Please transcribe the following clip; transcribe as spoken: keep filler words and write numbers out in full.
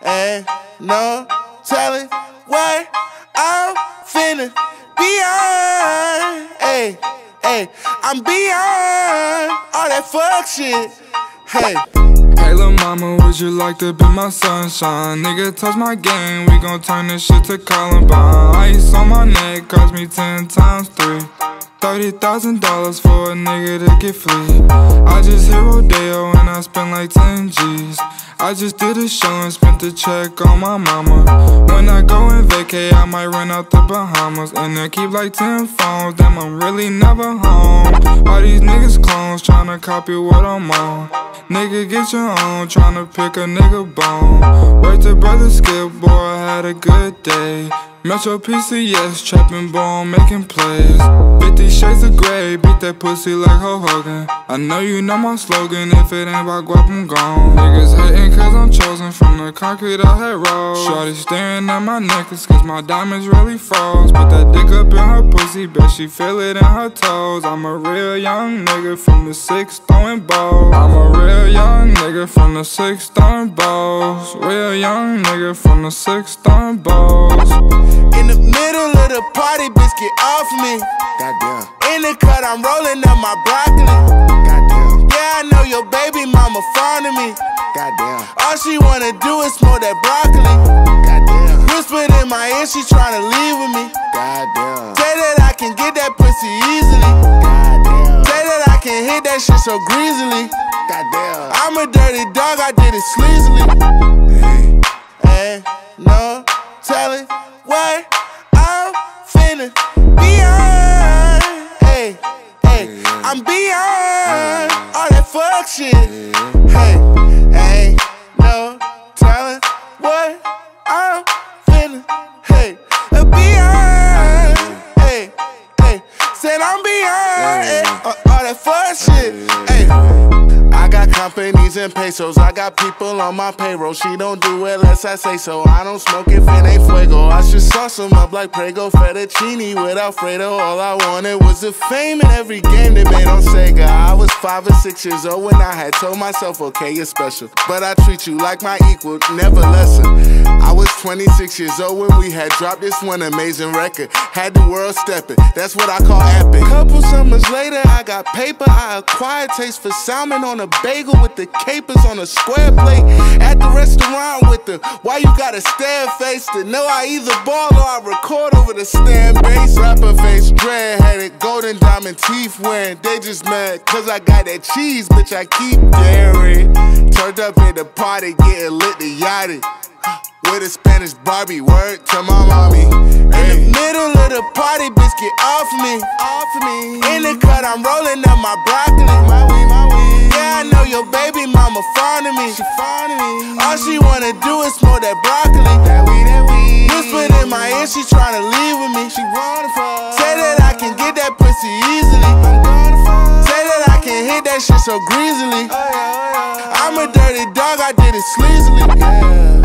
Ain't no telling what I'm finna beyond. Hey, hey, I'm beyond all that fuck shit. Hey. Hey lil' mama, would you like to be my sunshine? Nigga, touch my game, we gon' turn this shit to Columbine. Ice on my neck cost me ten times three. Thirty thousand dollars for a nigga to get free. I just hit Rodeo and I spent like ten G's. I just did a show and spent the check on my mama. When I go and vacay, I might run out the Bahamas. And I keep like ten phones, damn I'm really never home. All these niggas clones tryna copy what I'm on. Nigga get your own, tryna pick a nigga bone. Word to brother Skip, boy I had a good day. Metro P C S, trapping bone, making plays. Fifty shades of grey, beat that pussy like Hulk Hogan. I know you know my slogan, if it ain't about guap, I'm gone. Niggas hating cause I'm chosen from the concrete I had rolled. Shorty staring at my necklace cause my diamonds really froze. Put that dick up in her pussy, bet she feel it in her toes. I'm a real young nigga from the six throwing balls. I'm a real young nigga from the six throwing balls. Real young nigga from the six throwing balls. In the middle of the party, bitch, get off me. Goddamn. In the cut, I'm rolling up my broccoli. Goddamn. Yeah, I know your baby mama fond of me. Goddamn. All she wanna do is smoke that broccoli. Goddamn. Whispered in my ear, she tryna leave with me. Goddamn. Say that I can get that pussy easily. Goddamn. Say that I can hit that shit so greasily. Goddamn. I'm a dirty dog, I did it sleazily. Hey, hey, no telling what I'm finna beyond. Hey, hey, I'm beyond all that fuck shit. Hey, ain't no telling what I'm finna, hey, beyond. Hey, hey, said I'm beyond hey, all that fuck shit. Hey. I got companies and pesos, I got people on my payroll. She don't do it unless I say so. I don't smoke if it ain't fuego. I should sauce them up like Prego, fettuccine with Alfredo. All I wanted was the fame in every game they made on Sega. I was five or six years old when I had told myself, okay, you're special, but I treat you like my equal, never lesser. I was twenty-six years old when we had dropped this one amazing record. Had the world stepping, that's what I call epic. Couple summers later, I got paper. I acquired taste for salmon on a bagel with the capers on a square plate. At the restaurant with the why you gotta stare face to know I either ball or I record over the stand bass. Rapper face, dread-headed, golden diamond teeth wearing. They just mad cause I got that cheese, bitch, I keep daring. Turned up at the party, getting lit to yachty. With a Spanish Barbie, word to my mommy. Hey. In the middle of the party, bitch, get off me. Off me. In the cut, I'm rolling up my broccoli. My weed, my weed. Yeah, I know your baby mama fond of me. She fond of me. All she wanna do is smoke that broccoli. That weed, that weed. Whispered in my ear, she tryna leave with me. She wanna fuck. Say that I can get that pussy easily. I'm gonna fuck. Say that I can hit that shit so greasily. Oh, yeah, oh, yeah. I'm a dirty dog, I did it sleazily. Yeah.